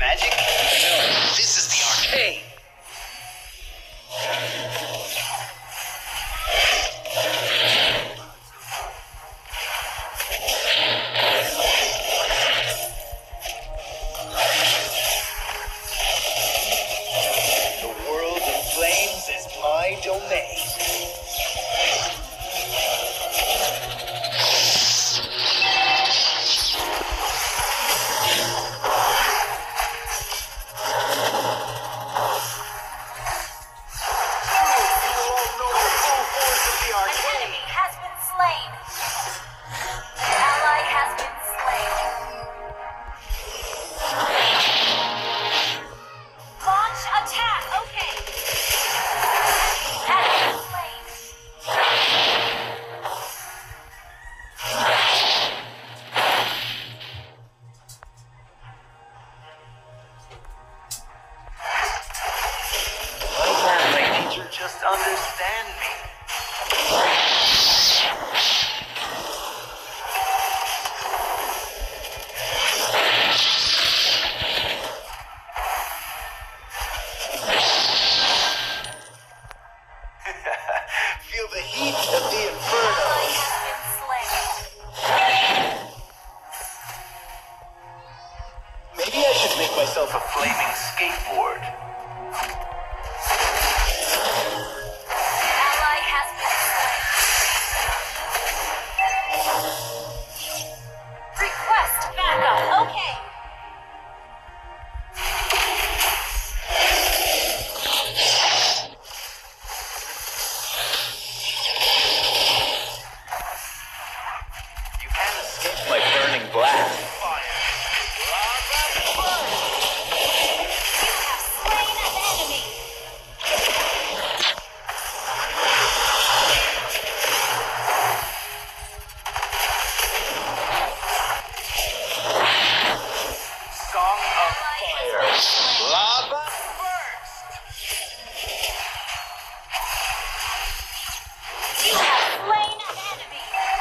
Magic? No, this is the arcade. The world of flames is my domain. Just understand me. Feel the heat of the inferno. Maybe I should make myself a flaming skateboard. Like burning glass. Fire. You have slain an enemy. Song of fire. Lava burst. You have slain an enemy.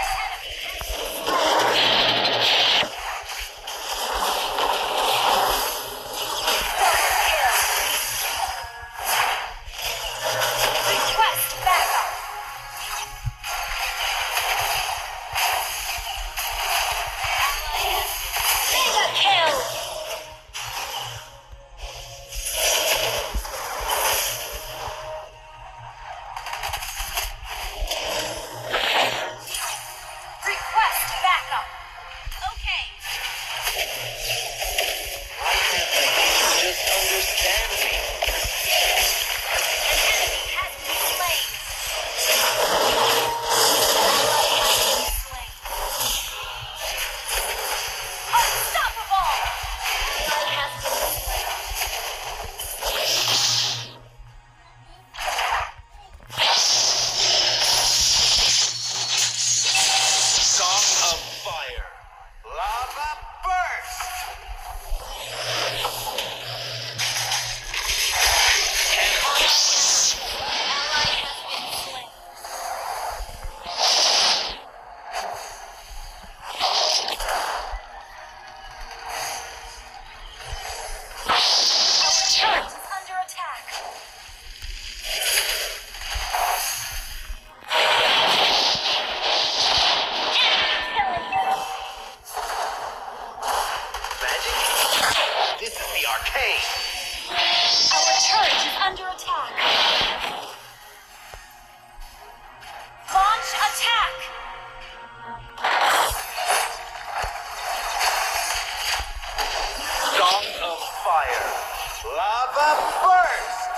Lava burst!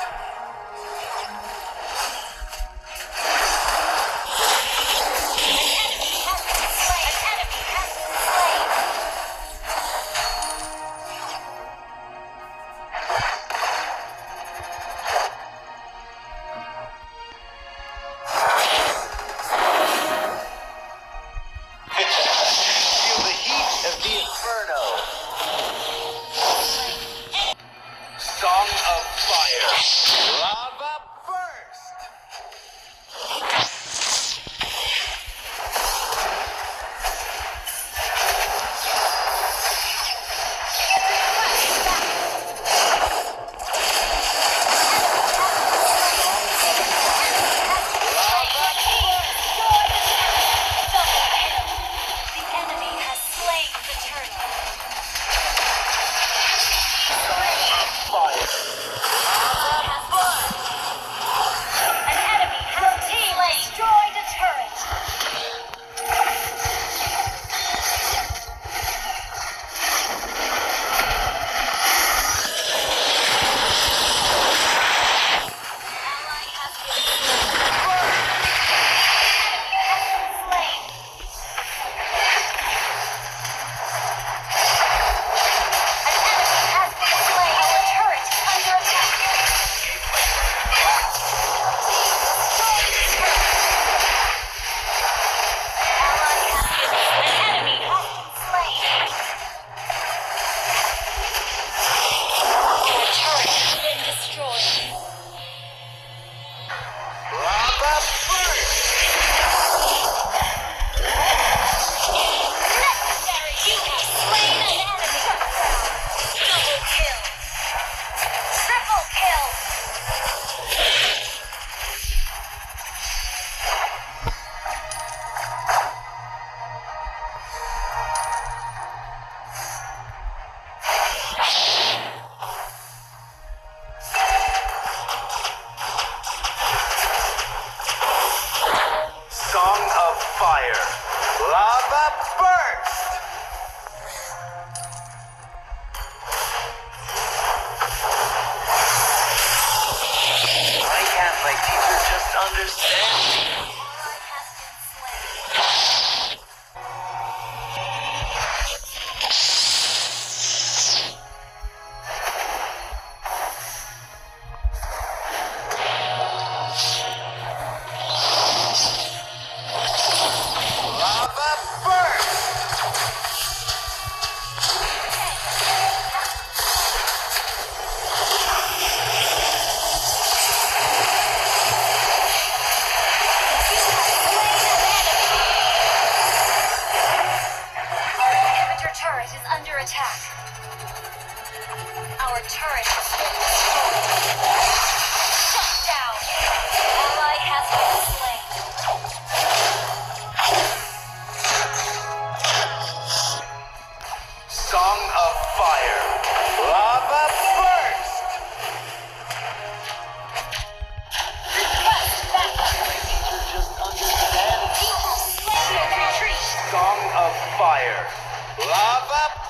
Feel the heat of the inferno. Song of fire. Lava burst. attack. Our turret has been destroyed. Shut down. Ally has been slain. Song of Fire. Lava burst! Request backup. Just understand. You have slain the retreat. Song of Fire. Lava